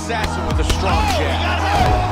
assassin with a strong jab.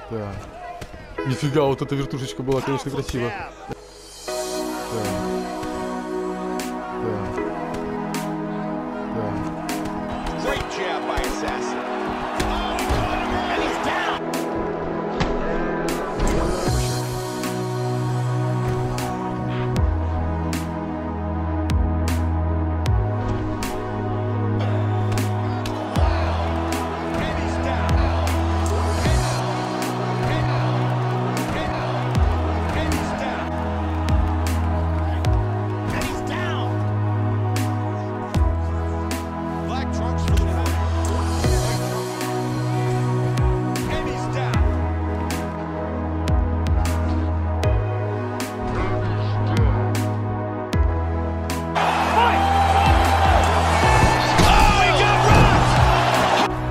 Так. Нифига, вот эта вертушечка была, конечно, красиво. Так. Так. Так. Great jab by Assassin. And he's down. And he's down. And he's down. And he's down. Black trunks for the win. And he's down. Oh, he got rocked!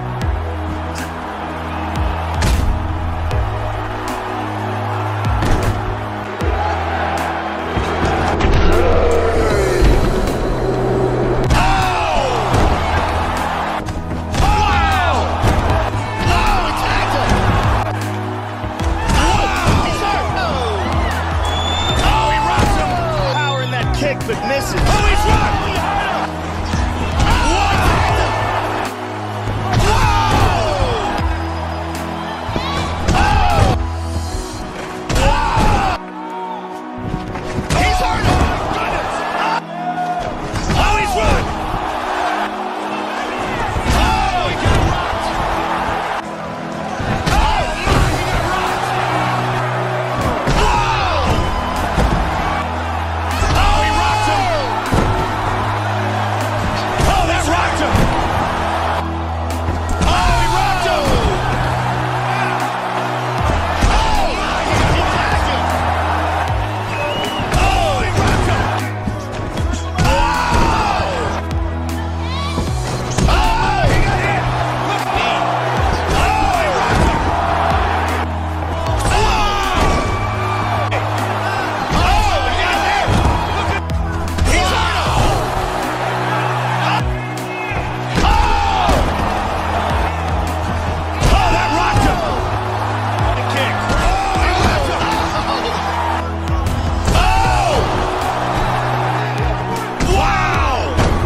Power in that kick, but misses. Oh, he's rocked! We heard him! He's hurt! Oh, my goodness! Oh, he's rocked! Oh, he got rocked! Oh, my, he got rocked! Oh, he rocked him! Oh, that rocked him! Oh, he rocked him! Oh, my, he tagged him! Oh, he rocked him! Oh, he got hit! Look at me! Oh, he rocked him! Oh, he got hit! Look at he's hurt him! Oh, that rocked him! What a kick! Oh, he left him! Oh! Wow!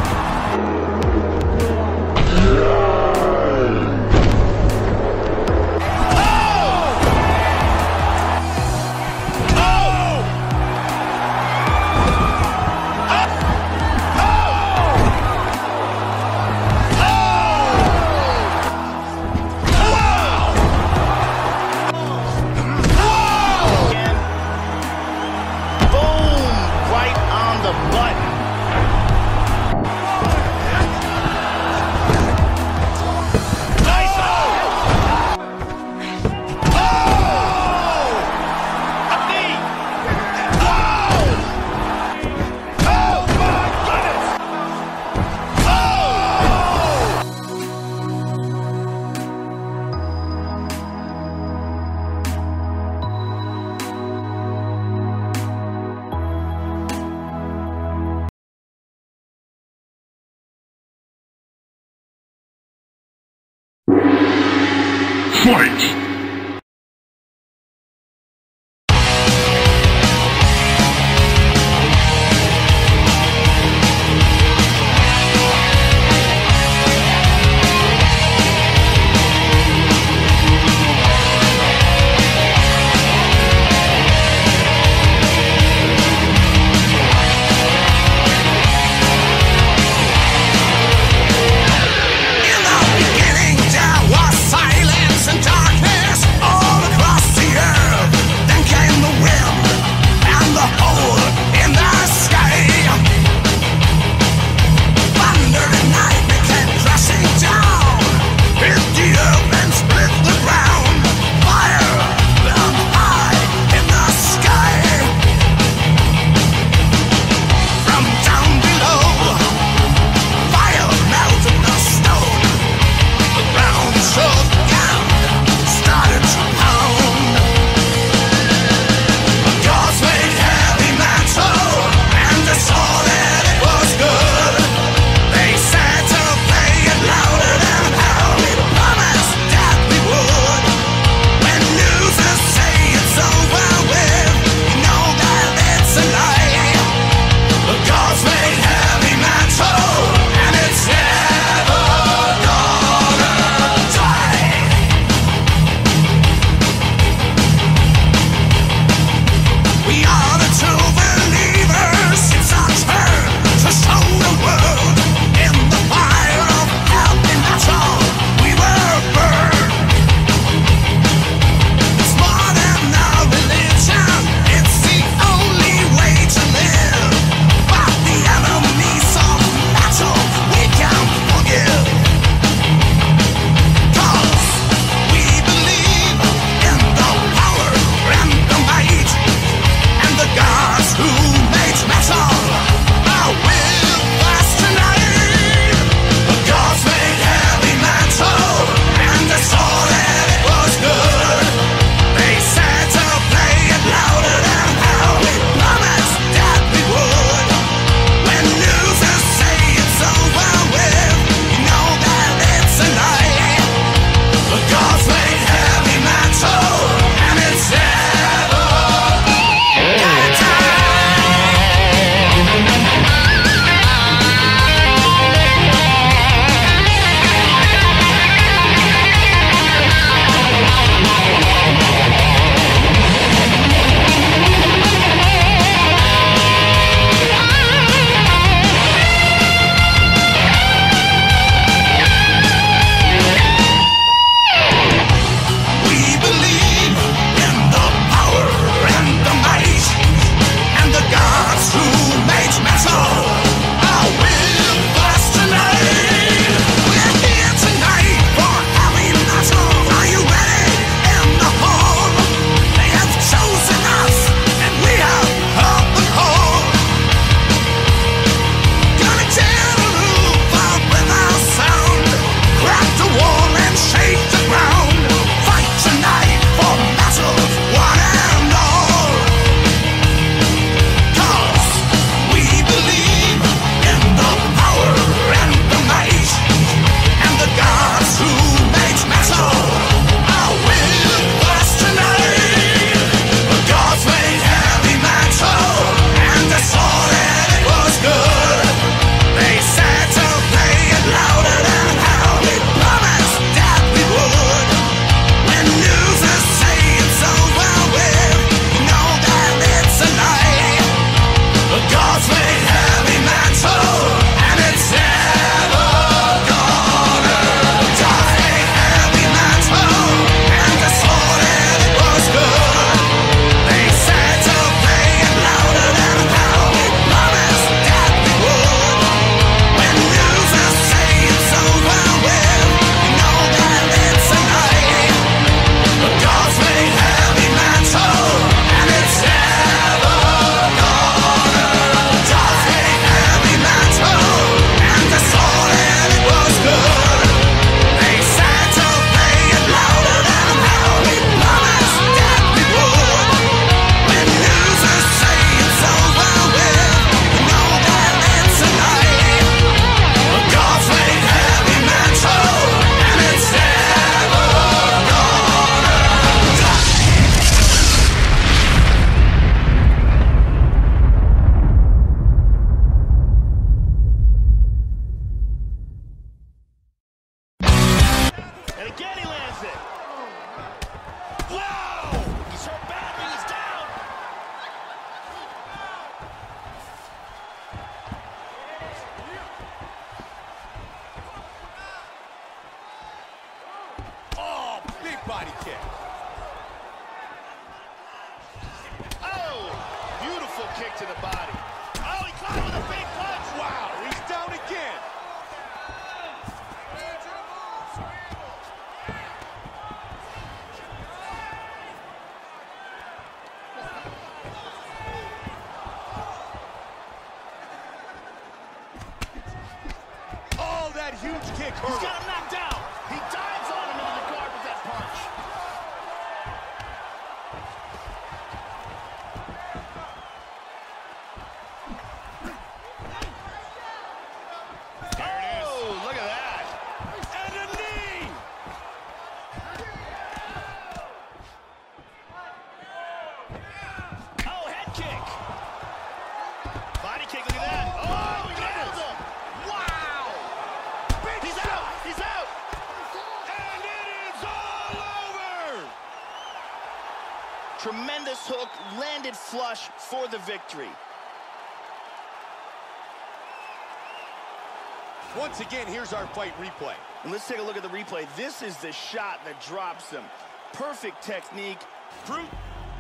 Boom! Right on the button. Nice! Oh! A knee! Oh! Oh my goodness! Oh! Fight! In the beginning, there was silence and darkness. Big body kick. Oh, beautiful kick to the body. Oh, he caught him with a big punch. Wow, he's down again. Oh, that huge kick hurt. He's got him knocked out. He dives on him into the guard with that punch. There it is. Oh, look at that. And a knee. Oh, head kick. Body kick, look at that. Oh, he nailed him. Wow. He's out. He's out. And it is all over. Tremendous hook, landed flush for the victory. Once again, here's our fight replay. And let's take a look at the replay. This is the shot that drops him. Perfect technique. Brute.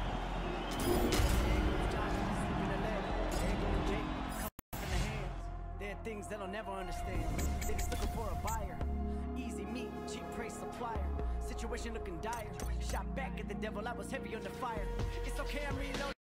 There are things they'll never understand. They're just looking for a buyer. Easy meat, cheap price supplier. Situation looking dire. Shot back at the devil, I was heavy under fire. It's okay, I'm reloading.